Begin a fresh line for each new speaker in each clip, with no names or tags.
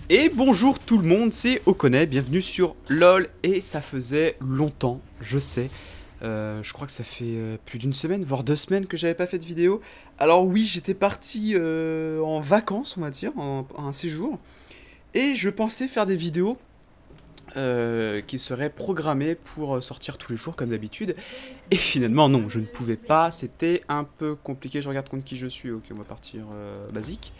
Et bonjour tout le monde, c'est Okone, bienvenue sur LOL. Et ça faisait longtemps, je sais, je crois que ça fait plus d'une semaine, voire 2 semaines que j'avais pas fait de vidéo. Alors oui, j'étais parti en vacances, on va dire, en un séjour. Et je pensais faire des vidéos qui seraient programmées pour sortir tous les jours comme d'habitude. Et finalement non, je ne pouvais pas, c'était un peu compliqué. Je regarde contre qui je suis, ok on va partir basique.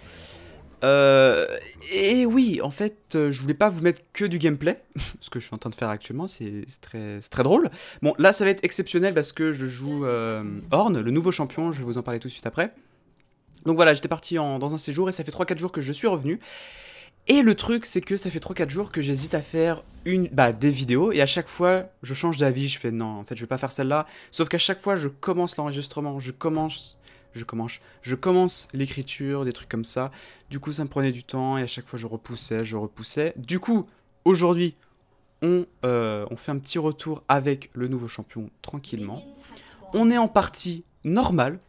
Et oui, en fait, je voulais pas vous mettre que du gameplay, ce que je suis en train de faire actuellement, c'est très drôle. Bon, là, ça va être exceptionnel parce que je joue Ornn, le nouveau champion, je vais vous en parler tout de suite après. Donc voilà, j'étais parti dans un séjour et ça fait 3-4 jours que je suis revenu. Et le truc, c'est que ça fait 3-4 jours que j'hésite à faire des vidéos et à chaque fois, je change d'avis, je fais non, en fait, je vais pas faire celle-là. Sauf qu'à chaque fois, je commence l'enregistrement, je commence l'écriture, des trucs comme ça. Du coup, ça me prenait du temps et à chaque fois, je repoussais. Du coup, aujourd'hui, on fait un petit retour avec le nouveau champion tranquillement. On est en partie normale.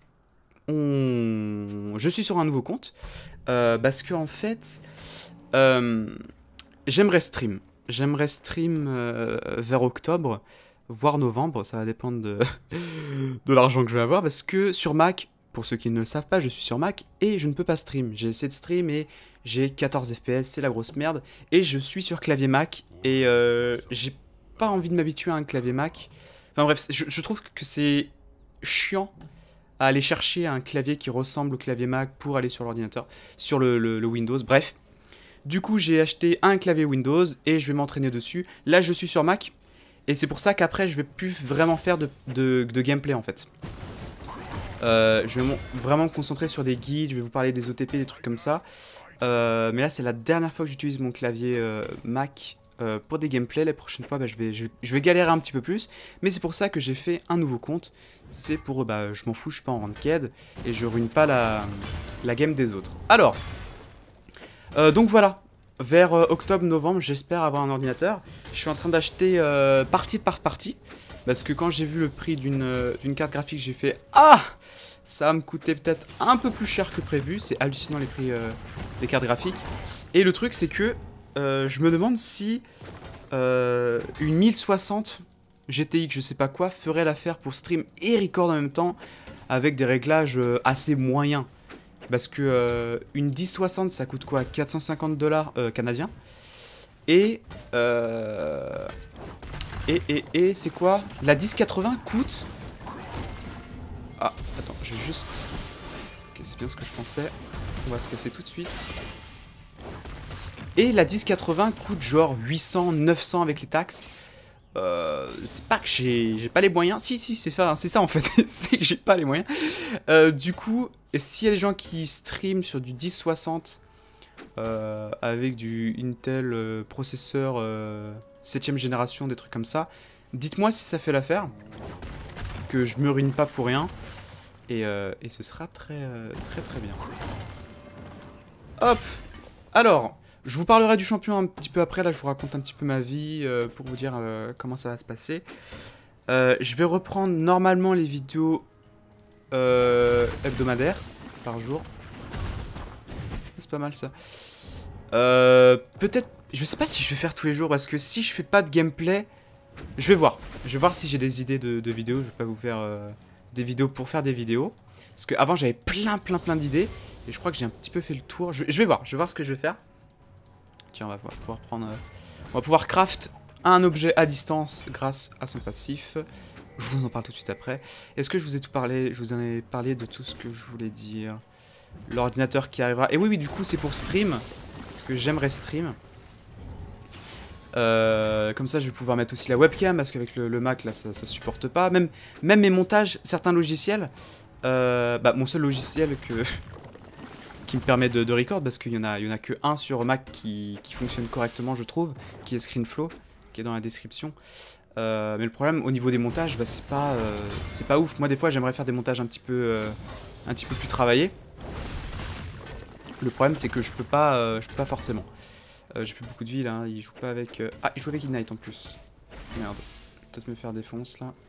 Je suis sur un nouveau compte parce que en fait, j'aimerais stream. J'aimerais stream vers octobre, voire novembre. Ça va dépendre de l'argent que je vais avoir parce que sur Mac. Pour ceux qui ne le savent pas, je suis sur Mac et je ne peux pas stream. J'ai essayé de stream et j'ai 14 FPS, c'est la grosse merde. Et je suis sur clavier Mac et j'ai pas envie de m'habituer à un clavier Mac. Enfin bref, je trouve que c'est chiant à aller chercher un clavier qui ressemble au clavier Mac pour aller sur l'ordinateur, sur le Windows. Bref, du coup j'ai acheté un clavier Windows et je vais m'entraîner dessus. Là je suis sur Mac et c'est pour ça qu'après je vais plus vraiment faire de gameplay en fait. Je vais vraiment me concentrer sur des guides, je vais vous parler des OTP, des trucs comme ça. Mais là, c'est la dernière fois que j'utilise mon clavier Mac pour des gameplays. La prochaine fois, je vais galérer un petit peu plus. Mais c'est pour ça que j'ai fait un nouveau compte. C'est pour, je m'en fous, je suis pas en ranked. Et je ruine pas la game des autres. Alors, donc voilà. Vers octobre-novembre, j'espère avoir un ordinateur. Je suis en train d'acheter partie par partie. Parce que quand j'ai vu le prix d'une carte graphique, j'ai fait « Ah !» Ça va me coûter peut-être un peu plus cher que prévu. C'est hallucinant les prix des cartes graphiques. Et le truc, c'est que je me demande si une 1060 GTX, je sais pas quoi, ferait l'affaire pour stream et record en même temps avec des réglages assez moyens. Parce que une 1060, ça coûte quoi? 450 $ canadiens. Et c'est quoi? La 1080 coûte... Ah, attends, je vais juste... Ok, c'est bien ce que je pensais. On va se casser tout de suite. Et la 1080 coûte genre 800, 900 avec les taxes. C'est pas que j'ai pas les moyens. Si, c'est ça en fait. C'est que j'ai pas les moyens. Du coup, s'il y a des gens qui streament sur du 1060 avec du Intel processeur 7ème génération, des trucs comme ça, dites-moi si ça fait l'affaire. Que je me ruine pas pour rien. Et ce sera très bien. Hop. Alors, je vous parlerai du champion un petit peu après. Là, je vous raconte un petit peu ma vie pour vous dire comment ça va se passer. Je vais reprendre normalement les vidéos hebdomadaires par jour. C'est pas mal ça. Peut-être... Je sais pas si je vais faire tous les jours parce que si je fais pas de gameplay... Je vais voir si j'ai des idées de vidéos. Je vais pas vous faire des vidéos pour faire des vidéos. Parce qu'avant j'avais plein d'idées. Et je crois que j'ai un petit peu fait le tour. Je vais voir ce que je vais faire. Tiens, on va pouvoir prendre... on va pouvoir craft un objet à distance grâce à son passif. Je vous en parle tout de suite après. Est-ce que je vous ai tout parlé? Je vous en ai parlé de tout ce que je voulais dire. L'ordinateur qui arrivera. Et oui, du coup c'est pour stream. Parce que j'aimerais stream. Comme ça je vais pouvoir mettre aussi la webcam parce qu'avec le Mac là ça supporte pas. Même mes montages, certains logiciels, mon seul logiciel qui me permet de record, parce qu'il y en a que un sur Mac qui fonctionne correctement je trouve, qui est ScreenFlow, qui est dans la description. Mais le problème au niveau des montages, c'est pas ouf. Moi des fois j'aimerais faire des montages un petit peu plus travaillés. Le problème c'est que je peux pas forcément. J'ai plus beaucoup de vie là, hein. Il joue pas avec... Ah, il joue avec Ignite en plus. Merde. Je vais peut-être me faire défonce là.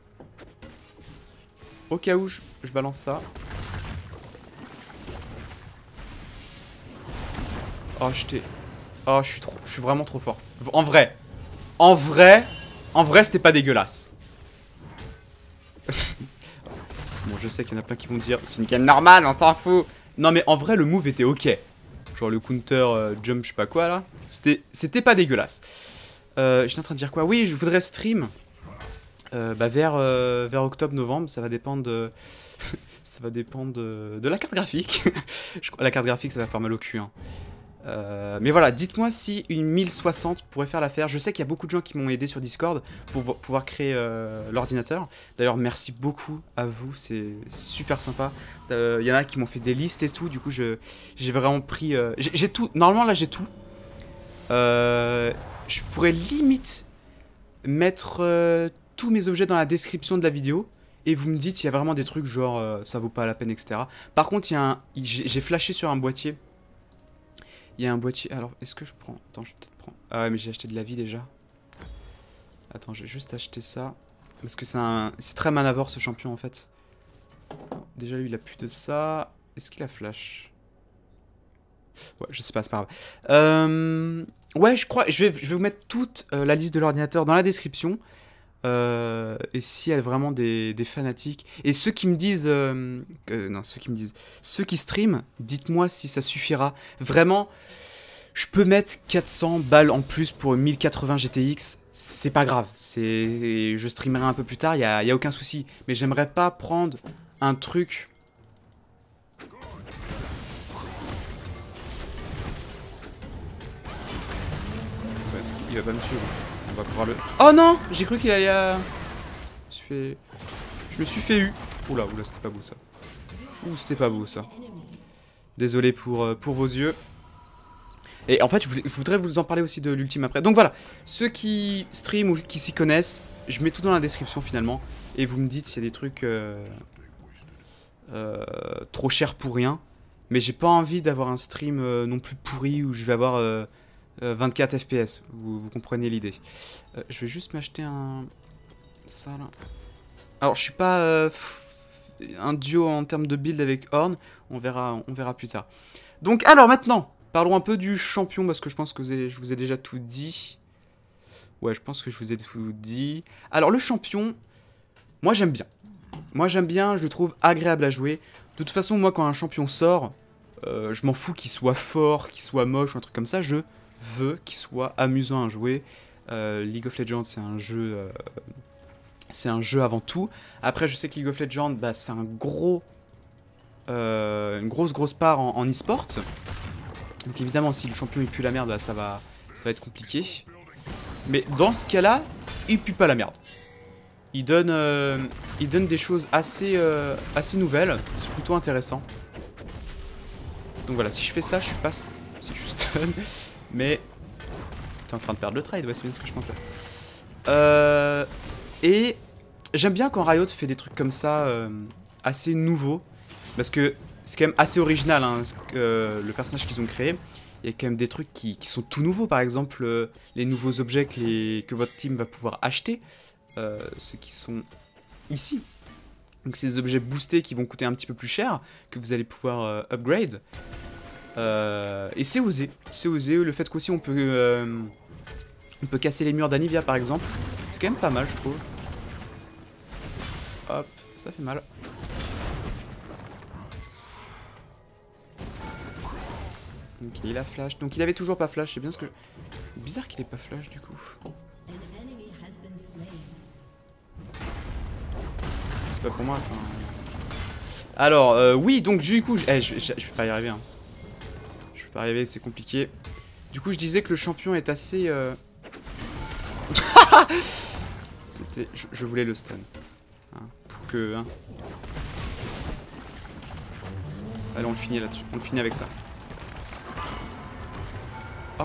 Au cas où, je balance ça. Oh, Oh, je suis vraiment trop fort. En vrai. En vrai, c'était pas dégueulasse. Bon, je sais qu'il y en a plein qui vont dire c'est une game normale, on s'en fout. Non, mais en vrai, le move était ok. Genre le counter jump, je sais pas quoi là. C'était pas dégueulasse. J'étais en train de dire quoi? Oui, je voudrais stream vers octobre-novembre. Ça va dépendre de. Ça va dépendre de la carte graphique. Je crois la carte graphique, ça va faire mal au cul. Hein. Mais voilà, dites-moi si une 1060 pourrait faire l'affaire. Je sais qu'il y a beaucoup de gens qui m'ont aidé sur Discord pour pouvoir créer l'ordinateur. D'ailleurs, merci beaucoup à vous, c'est super sympa. Il y en a qui m'ont fait des listes et tout, du coup j'ai vraiment pris... j'ai tout, normalement là j'ai tout. Je pourrais limite mettre tous mes objets dans la description de la vidéo. Et vous me dites s'il y a vraiment des trucs genre ça vaut pas la peine, etc. Par contre, j'ai flashé sur un boîtier. Il y a un boîtier. Alors, est-ce que je prends... Attends, je vais peut-être prendre... Ah ouais, mais j'ai acheté de la vie déjà. Attends, je vais juste acheter ça. Parce que c'est très manavore ce champion en fait. Déjà, lui, il a plus de ça. Est-ce qu'il a flash? Ouais, je sais pas, c'est pas grave. Ouais, je crois... Je vais vous mettre toute la liste de l'ordinateur dans la description. Et s'il y a vraiment des fanatiques. Et ceux qui me disent... non, ceux qui me disent... Ceux qui streament, dites-moi si ça suffira. Vraiment, je peux mettre 400 balles en plus pour 1080 GTX. C'est pas grave. Je streamerai un peu plus tard, y a aucun souci. Mais j'aimerais pas prendre un truc... Est-ce qu'il va pas me suivre? On va pouvoir le... Oh non! J'ai cru qu'il allait... Je me suis fait eu. Oula, c'était pas beau ça. Ouh, c'était pas beau ça. Désolé pour vos yeux. Et en fait, je voudrais vous en parler aussi de l'ultime après. Donc voilà, ceux qui stream ou qui s'y connaissent, je mets tout dans la description finalement. Et vous me dites s'il y a des trucs trop chers pour rien. Mais j'ai pas envie d'avoir un stream non plus pourri où je vais avoir 24 FPS. Vous comprenez l'idée. Je vais juste m'acheter un... Ça là. Alors je suis pas un duo en termes de build avec Horn. On verra plus tard. Donc alors maintenant... Parlons un peu du champion, parce que je pense que je vous ai déjà tout dit. Ouais, je pense que je vous ai tout dit. Alors, le champion, moi, j'aime bien. Moi, j'aime bien, je le trouve agréable à jouer. De toute façon, moi, quand un champion sort, je m'en fous qu'il soit fort, qu'il soit moche ou un truc comme ça. Je veux qu'il soit amusant à jouer. League of Legends, c'est un jeu... c'est un jeu avant tout. Après, je sais que League of Legends, bah, c'est un gros... une grosse part en e-sport. Donc évidemment, si le champion il pue la merde, là, ça va être compliqué. Mais dans ce cas-là, il pue pas la merde. Il donne des choses assez nouvelles. C'est plutôt intéressant. Donc voilà, si je fais ça, je suis pas... Si je suis stun. Mais... T'es en train de perdre le trade, ouais, c'est bien ce que je pensais. Et... J'aime bien quand Riot fait des trucs comme ça, assez nouveaux. Parce que... C'est quand même assez original, hein, le personnage qu'ils ont créé. Il y a quand même des trucs qui sont tout nouveaux. Par exemple, les nouveaux objets que votre team va pouvoir acheter. Ceux qui sont ici. Donc c'est des objets boostés qui vont coûter un petit peu plus cher. Que vous allez pouvoir upgrade. Et c'est osé. C'est osé. Le fait qu'aussi on peut casser les murs d'Anivia par exemple. C'est quand même pas mal je trouve. Hop, ça fait mal. Ok, il a flash. Donc il avait toujours pas flash, c'est bien ce que... Bizarre qu'il ait pas flash du coup. C'est pas pour moi ça. Alors, oui, donc du coup... je vais pas y arriver. Hein. Je vais pas y arriver, c'est compliqué. Du coup, je disais que le champion est assez... C'était... Je voulais le stun. Hein, pour que... Hein. Allez, on le finit là-dessus. On le finit avec ça. Oh.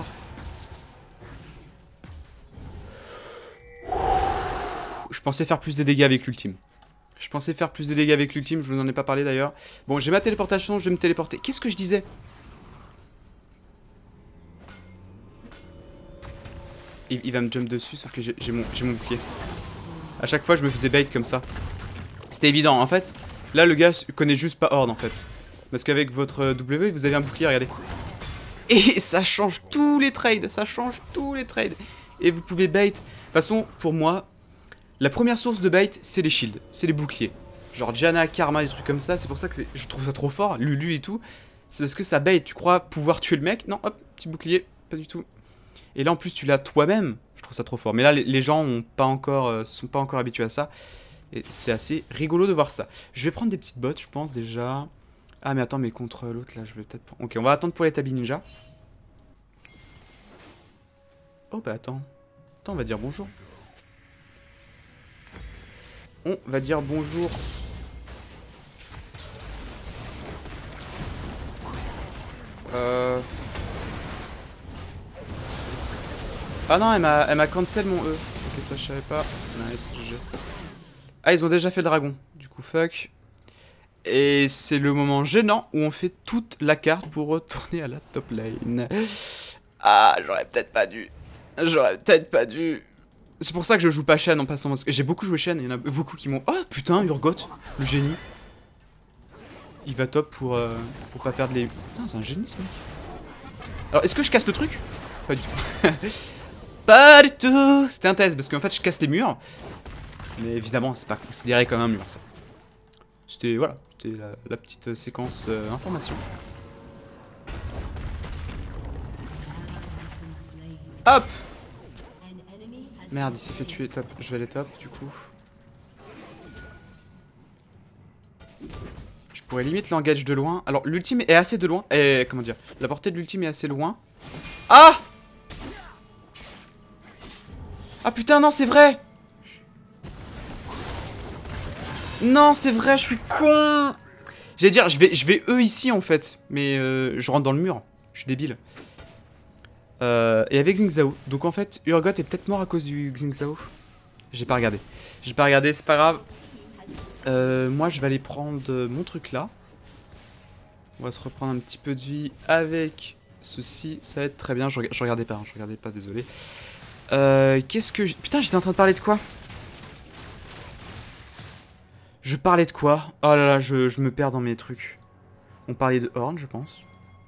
Je pensais faire plus de dégâts avec l'ultime. Je vous en ai pas parlé d'ailleurs. Bon, j'ai ma téléportation, je vais me téléporter. Qu'est-ce que je disais? Il va me jump dessus, sauf que j'ai mon bouclier. À chaque fois, je me faisais bait comme ça. C'était évident, en fait. Là, le gars connaît juste pas Horde, en fait. Parce qu'avec votre W, vous avez un bouclier, regardez. Et ça change tous les trades, ça change tous les trades. Et vous pouvez bait. De toute façon, pour moi, la première source de bait, c'est les shields, c'est les boucliers. Genre Janna, Karma, des trucs comme ça, c'est pour ça que je trouve ça trop fort, Lulu et tout. C'est parce que ça bait, tu crois pouvoir tuer le mec? Non, hop, petit bouclier, pas du tout. Et là en plus tu l'as toi-même, je trouve ça trop fort. Mais là les gens sont pas encore habitués à ça. Et c'est assez rigolo de voir ça. Je vais prendre des petites bottes, je pense déjà. Ah mais attends, mais contre l'autre là, je vais peut-être prendre... Ok, on va attendre pour les Tabi Ninja. Oh bah attends. Attends, on va dire bonjour. On va dire bonjour. Ah non, elle m'a cancel mon E. Ok, ça je savais pas. Nice, GG. Ah, ils ont déjà fait le dragon. Du coup, fuck. Et c'est le moment gênant où on fait toute la carte pour retourner à la top lane. Ah, j'aurais peut-être pas dû. J'aurais peut-être pas dû. C'est pour ça que je joue pas Shen en passant. Parce que j'ai beaucoup joué Shen et il y en a beaucoup qui m'ont... Oh putain, Urgot, le génie. Il va top pour pas perdre les... Putain, c'est un génie ce mec. Alors, est-ce que je casse le truc? Pas du tout. Pas du tout. C'était un test parce qu'en fait je casse les murs. Mais évidemment c'est pas considéré comme un mur ça. C'était voilà, c'était la petite séquence information. Hop. Merde, il s'est fait tuer, top. Je vais aller top du coup. Je pourrais limite l'engage de loin. Alors l'ultime est assez de loin. Et comment dire, la portée de l'ultime est assez loin. Ah! Ah putain, non, c'est vrai! Non, c'est vrai, je suis con! J'allais dire, je vais eux ici en fait. Mais je rentre dans le mur. Je suis débile. Et avec Xing Zhao. Donc en fait, Urgot est peut-être mort à cause du Xing Zhao. J'ai pas regardé. J'ai pas regardé, c'est pas grave. Moi, je vais aller prendre mon truc là. On va se reprendre un petit peu de vie avec ceci. Ça va être très bien. Je regardais pas, hein, je regardais pas, désolé. Qu'est-ce que... Putain, j'étais en train de parler de quoi? Je parlais de quoi? Oh là là, je me perds dans mes trucs. On parlait de Horn, je pense.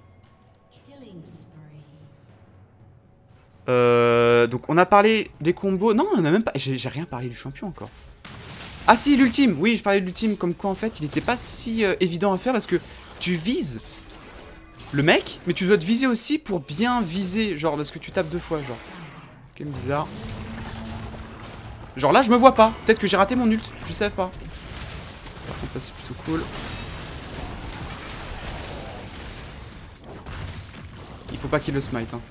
Donc on a parlé des combos. Non, on a même pas... J'ai rien parlé du champion encore. Ah si, l'ultime. Oui, je parlais de l'ultime. Comme quoi, en fait, il était pas si évident à faire parce que tu vises le mec, mais tu dois te viser aussi pour bien viser. Genre, parce que tu tapes deux fois, genre. Ok, bizarre. Genre là, je me vois pas. Peut-être que j'ai raté mon ult. Je sais pas. Par contre, ça, c'est plutôt cool. Il faut pas qu'il le smite, hein.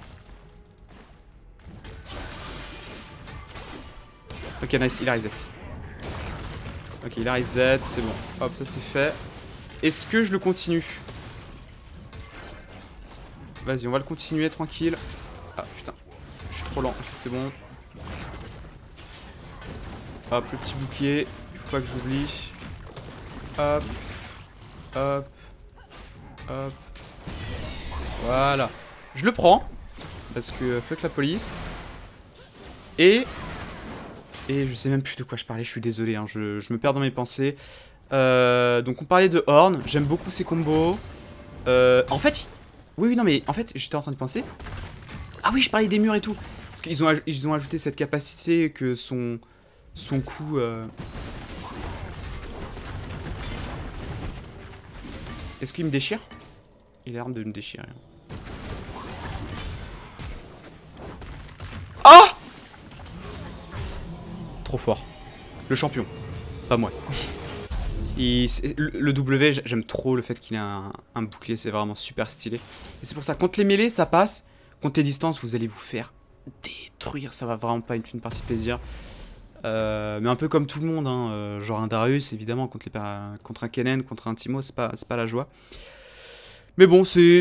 Ok, nice, il a reset. Ok, il a reset, c'est bon. Hop, ça c'est fait. Est-ce que je le continue? Vas-y, on va le continuer tranquille. Ah putain, je suis trop lent. Ok, c'est bon. Hop, le petit bouclier. Il faut pas que j'oublie. Hop. Hop. Hop. Voilà. Je le prends. Parce que fuck la police. Et je sais même plus de quoi je parlais, je suis désolé, hein, je me perds dans mes pensées. Donc on parlait de Horn, j'aime beaucoup ses combos. En fait, oui, non mais en fait j'étais en train de penser. Ah oui, je parlais des murs et tout. Parce qu'ils ont ajouté cette capacité que son coup... Est-ce qu'il me déchire? Il a l'air de me déchirer. Ah! Trop fort. Le champion. Pas moi. Le W, j'aime trop le fait qu'il ait un bouclier, c'est vraiment super stylé. Et c'est pour ça, contre les mêlées, ça passe. Contre les distances, vous allez vous faire détruire. Ça va vraiment pas être une partie de plaisir. Mais un peu comme tout le monde, hein, genre un Darius, évidemment, contre un Kennen, contre un Teemo, c'est pas la joie. Mais bon, c'est...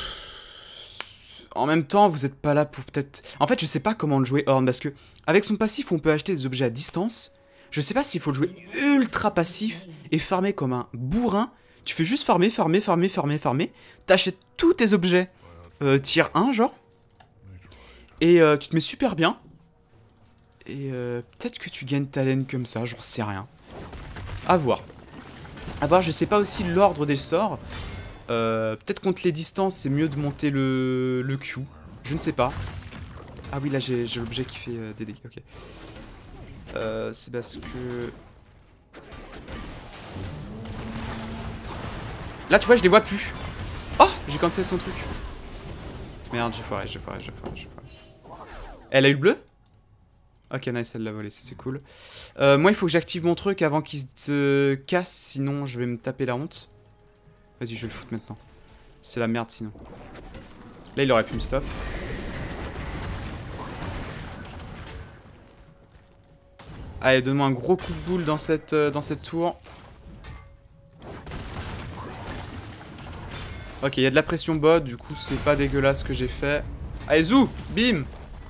En même temps, vous êtes pas là pour peut-être... En fait, je sais pas comment le jouer Horn, parce que avec son passif, on peut acheter des objets à distance. Je sais pas s'il faut le jouer ultra passif et farmer comme un bourrin. Tu fais juste farmer. T'achètes tous tes objets tier 1, genre. Et tu te mets super bien. Et peut-être que tu gagnes ta lane comme ça, j'en sais rien. À voir. À voir, je sais pas aussi l'ordre des sorts. Peut-être contre les distances, c'est mieux de monter le Q. Je ne sais pas. Ah oui, là j'ai l'objet qui fait des dégâts, ok. C'est parce que... Là, tu vois, je les vois plus. Oh, j'ai cancellé son truc. Merde, j'ai foiré. Elle a eu le bleu? Ok, nice, elle l'a volé, c'est cool. Moi, il faut que j'active mon truc avant qu'il se casse, sinon je vais me taper la honte. Vas-y, je vais le foutre maintenant. C'est la merde sinon. Là, il aurait pu me stop. Allez, donne-moi un gros coup de boule dans cette tour. Ok, il y a de la pression bot, du coup c'est pas dégueulasse ce que j'ai fait. Allez, zou! Bim!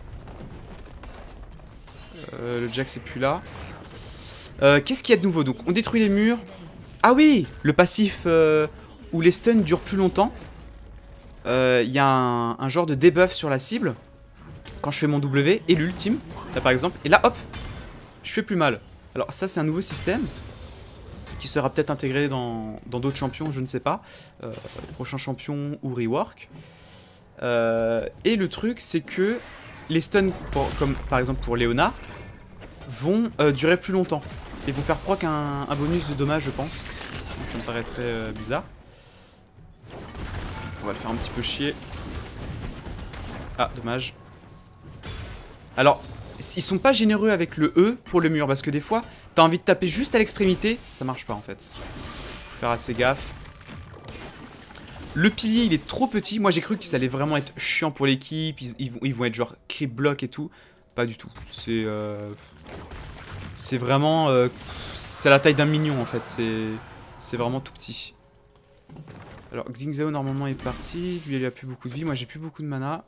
Le Jack c'est plus là. Qu'est-ce qu'il y a de nouveau? Donc on détruit les murs. Ah oui! Le passif où les stuns durent plus longtemps. Il y a un genre de debuff sur la cible. Quand je fais mon W et l'ultime, là par exemple. Et là hop! Je fais plus mal. Alors ça c'est un nouveau système qui sera peut-être intégré dans d'autres champions, je ne sais pas. Les prochains champions ou rework. Et le truc, c'est que les stuns, comme par exemple pour Léona, vont durer plus longtemps. Et vont faire proc un bonus de dommage, je pense. Ça me paraît très bizarre. On va le faire un petit peu chier. Ah, dommage. Alors, ils sont pas généreux avec le E pour le mur, parce que des fois, t'as envie de taper juste à l'extrémité, ça marche pas en fait. Faut faire assez gaffe. Le pilier, il est trop petit. Moi, j'ai cru qu'ils allaient vraiment être chiants pour l'équipe. Ils vont être genre creep block et tout. Pas du tout. C'est vraiment... c'est la taille d'un mignon en fait. C'est vraiment tout petit. Alors, Xingzao normalement est parti. Lui, il a plus beaucoup de vie. Moi, j'ai plus beaucoup de mana.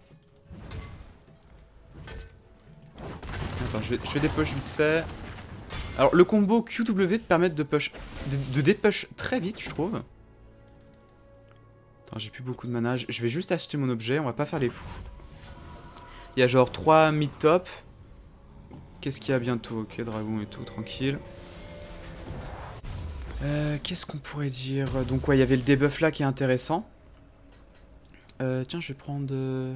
Attends, je vais dépush vite fait. Alors, le combo QW te permet de dépush très vite, je trouve. Attends, j'ai plus beaucoup de mana. Je vais juste acheter mon objet. On va pas faire les fous. Il y a genre 3 mid-top. Qu'est-ce qu'il y a bientôt? Ok, dragon et tout, tranquille. Qu'est-ce qu'on pourrait dire? Donc, ouais, il y avait le debuff là qui est intéressant. Tiens, je vais prendre...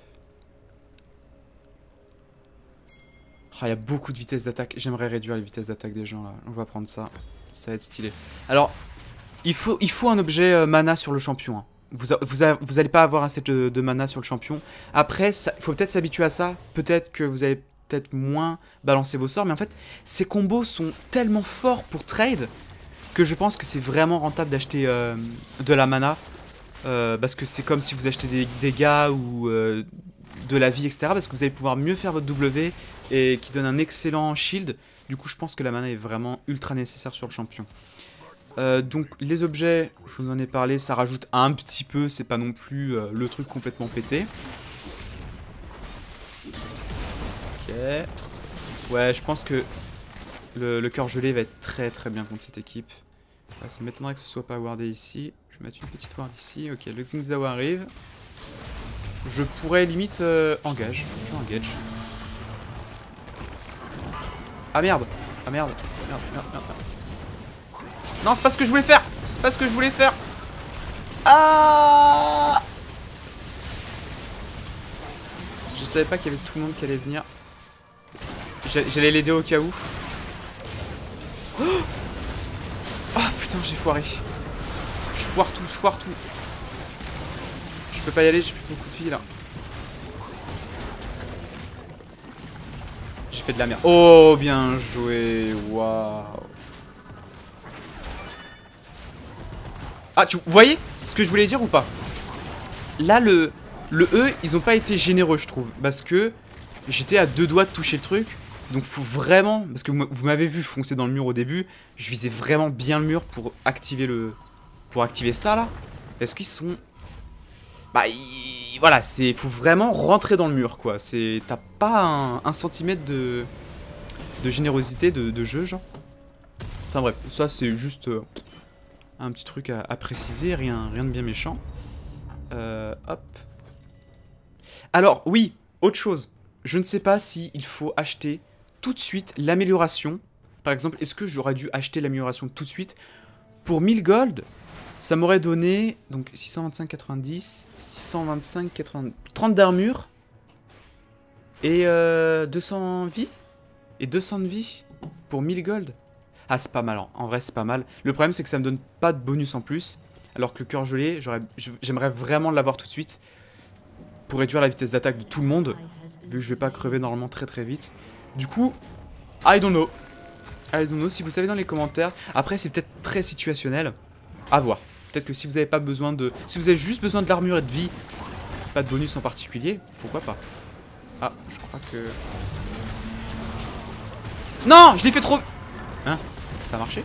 Ah, il y a beaucoup de vitesse d'attaque. J'aimerais réduire les vitesses d'attaque des gens là. On va prendre ça. Ça va être stylé. Alors, il faut un objet mana sur le champion. Hein. Vous allez pas avoir assez de mana sur le champion. Après, il faut peut-être s'habituer à ça. Peut-être que vous allez peut-être moins balancer vos sorts. Mais en fait, ces combos sont tellement forts pour trade que je pense que c'est vraiment rentable d'acheter de la mana. Parce que c'est comme si vous achetez des dégâts ou de la vie, etc. Parce que vous allez pouvoir mieux faire votre W et qui donne un excellent shield. Du coup, je pense que la mana est vraiment ultra nécessaire sur le champion. Donc, les objets, je vous en ai parlé, ça rajoute un petit peu. C'est pas non plus le truc complètement pété. Ok. Ouais, je pense que le cœur gelé va être très très bien contre cette équipe. Ça m'étonnerait que ce soit pas wardé ici. Je vais mettre une petite ward ici. Ok, le Xingzao arrive. Je pourrais limite engage. Je engage. Ah merde. Ah merde. Merde. Non, c'est pas ce que je voulais faire. C'est pas ce que je voulais faire. Ah! Je savais pas qu'il y avait tout le monde qui allait venir. J'allais l'aider au cas où. Oh, oh putain, j'ai foiré. Je foire tout. Je peux pas y aller, j'ai plus beaucoup de vie là. J'ai fait de la merde. Oh, bien joué. Waouh. Ah, vous voyez ce que je voulais dire ou pas? Là, le E, ils ont pas été généreux, je trouve. Parce que j'étais à 2 doigts de toucher le truc. Donc, faut vraiment... Parce que vous m'avez vu foncer dans le mur au début. Je visais vraiment bien le mur pour activer ça, là. Parce qu'ils sont... Bah, voilà, faut vraiment rentrer dans le mur, quoi. T'as pas un centimètre de générosité de jeu, genre. Enfin bref, ça c'est juste un petit truc à préciser, rien de bien méchant. Hop. Alors, oui, autre chose. Je ne sais pas s'il faut acheter tout de suite l'amélioration. Par exemple, est-ce que j'aurais dû acheter l'amélioration tout de suite? Pour 1000 gold, Ça m'aurait donné donc 625, 90, 625, 80, 30 d'armure et 200 vie et 200 de vie pour 1000 gold. Ah, c'est pas mal, hein. En vrai, c'est pas mal. Le problème, c'est que ça me donne pas de bonus en plus. Alors que le cœur gelé, j'aimerais vraiment l'avoir tout de suite pour réduire la vitesse d'attaque de tout le monde, vu que je vais pas crever normalement très très vite. Du coup, I don't know. I don't know, si vous savez dans les commentaires. Après, c'est peut-être très situationnel. À voir. Peut-être que si vous avez pas besoin de... Si vous avez juste besoin de l'armure et de vie, pas de bonus en particulier, pourquoi pas. Ah, je crois que... Non, je l'ai fait trop... Hein? Ça a marché?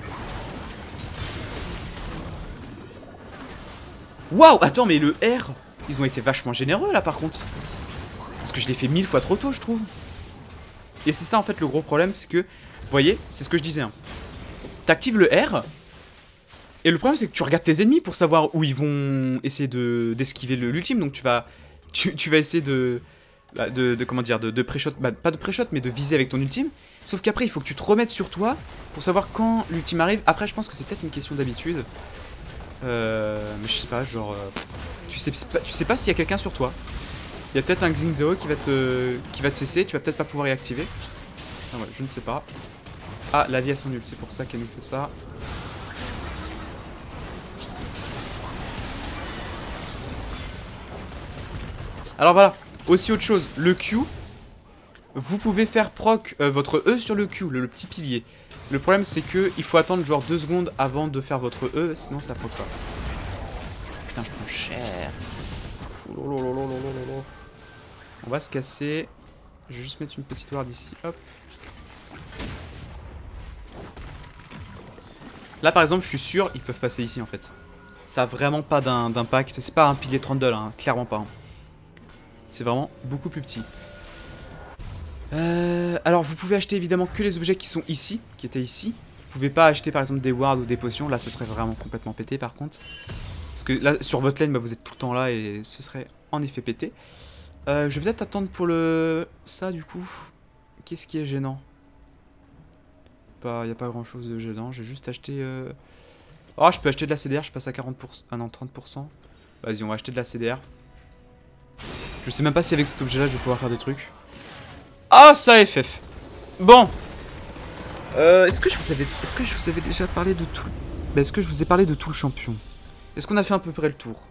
Waouh, attends, mais le R, ils ont été vachement généreux là par contre. Parce que je l'ai fait 1000 fois trop tôt, je trouve. Et c'est ça en fait le gros problème, c'est que... Vous voyez, c'est ce que je disais. Hein. T'actives le R... Et le problème c'est que tu regardes tes ennemis pour savoir où ils vont essayer d'esquiver l'ultime. Donc tu vas essayer comment dire, de pré-shot, bah, pas de pré-shot mais de viser avec ton ultime. Sauf qu'après il faut que tu te remettes sur toi pour savoir quand l'ultime arrive. Après je pense que c'est peut-être une question d'habitude. Mais je sais pas, genre... tu sais pas s'il y a quelqu'un sur toi. Il y a peut-être un Xing Zero qui va te cesser, tu vas peut-être pas pouvoir y activer. Ah ouais, je ne sais pas. Ah, la vie à son nul, c'est pour ça qu'elle nous fait ça. Alors voilà, aussi autre chose, le Q, vous pouvez faire proc votre E sur le Q, le petit pilier. Le problème c'est que il faut attendre genre 2 secondes avant de faire votre E, sinon ça proc pas. Putain, je prends cher. On va se casser. Je vais juste mettre une petite ward ici, hop. Là par exemple, je suis sûr, ils peuvent passer ici en fait. Ça a vraiment pas d'impact, c'est pas un pilier Trundle, hein, clairement pas. Hein. C'est vraiment beaucoup plus petit. Alors vous pouvez acheter évidemment que les objets qui sont ici, qui étaient ici. Vous pouvez pas acheter par exemple des wards ou des potions, là ce serait vraiment complètement pété par contre. Parce que là sur votre lane bah, vous êtes tout le temps là et ce serait en effet pété. Je vais peut-être attendre pour le... Ça du coup, qu'est-ce qui est gênant? Y a pas grand chose de gênant, j'ai juste acheté... Oh je peux acheter de la CDR, je passe à 40%, ah non 30%. Vas-y on va acheter de la CDR. Je sais même pas si avec cet objet là je vais pouvoir faire des trucs. Ah ça FF. Bon. Est-ce que je vous avais déjà parlé de tout... Bah, est-ce que je vous ai parlé de tout le champion? Est-ce qu'on a fait à peu près le tour?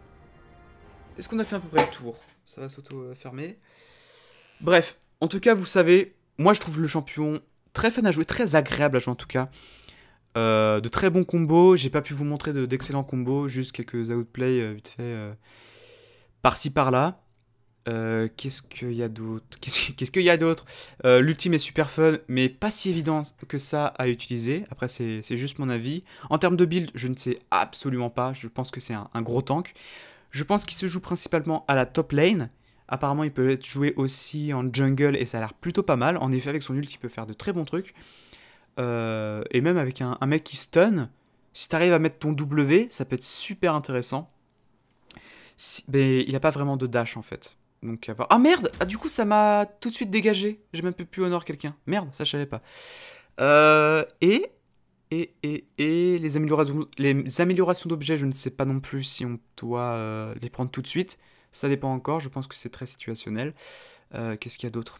Ça va s'auto-fermer. Bref, en tout cas vous savez, moi je trouve le champion très fun à jouer, très agréable à jouer en tout cas. De très bons combos, j'ai pas pu vous montrer d'excellents combos, juste quelques outplays vite fait par-ci par-là. Qu'est-ce qu'il y a d'autre? L'ultime est super fun, mais pas si évident que ça à utiliser. Après, c'est juste mon avis. En termes de build, je ne sais absolument pas. Je pense que c'est un gros tank. Je pense qu'il se joue principalement à la top lane. Apparemment, il peut être joué aussi en jungle et ça a l'air plutôt pas mal. En effet, avec son ult, il peut faire de très bons trucs. Et même avec un mec qui stun, si t'arrives à mettre ton W, ça peut être super intéressant. Mais il a pas vraiment de dash en fait. Donc, ah merde! Ah du coup ça m'a tout de suite dégagé. J'ai même pu honor quelqu'un. Merde, ça je savais pas. Et les améliorations d'objets, je ne sais pas non plus si on doit les prendre tout de suite. Ça dépend encore, je pense que c'est très situationnel. Qu'est-ce qu'il y a d'autre?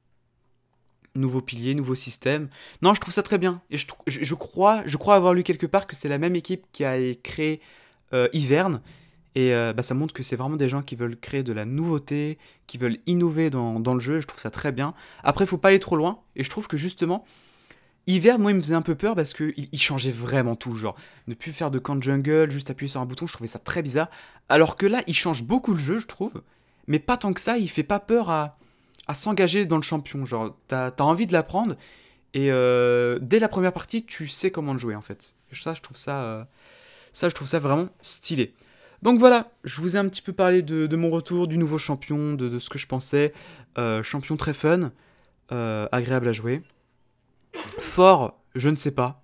Nouveau pilier, nouveau système. Non, je trouve ça très bien. Et je crois avoir lu quelque part que c'est la même équipe qui a créé Ivern. Et bah, ça montre que c'est vraiment des gens qui veulent créer de la nouveauté, qui veulent innover dans le jeu. Je trouve ça très bien. Après, il faut pas aller trop loin. Et je trouve que justement, Ivern, moi, il me faisait un peu peur parce qu'il changeait vraiment tout. Genre, ne plus faire de camp jungle, juste appuyer sur un bouton, je trouvais ça très bizarre. Alors que là, il change beaucoup le jeu, je trouve. Mais pas tant que ça, il fait pas peur à s'engager dans le champion. Genre, t'as envie de l'apprendre. Et dès la première partie, tu sais comment le jouer, en fait. Et ça, je trouve ça vraiment stylé. Donc voilà, je vous ai un petit peu parlé de mon retour, du nouveau champion, de ce que je pensais. Champion très fun, agréable à jouer. Fort, je ne sais pas.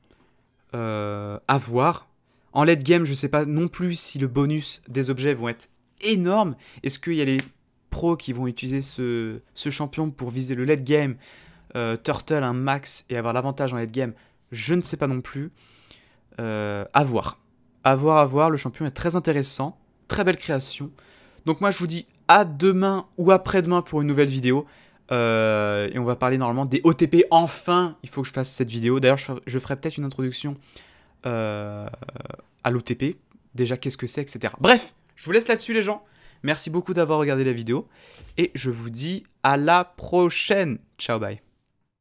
À voir. En late game, je ne sais pas non plus si le bonus des objets vont être énormes. Est-ce qu'il y a les pros qui vont utiliser ce champion pour viser le late game, turtle un max et avoir l'avantage en late game? Je ne sais pas non plus. À voir. À voir, le champion est très intéressant, très belle création. Donc moi je vous dis à demain ou après-demain pour une nouvelle vidéo. Et on va parler normalement des OTP. Enfin, il faut que je fasse cette vidéo. D'ailleurs, je ferai peut-être une introduction à l'OTP. Déjà, qu'est-ce que c'est, etc. Bref, je vous laisse là-dessus les gens. Merci beaucoup d'avoir regardé la vidéo. Et je vous dis à la prochaine. Ciao, bye.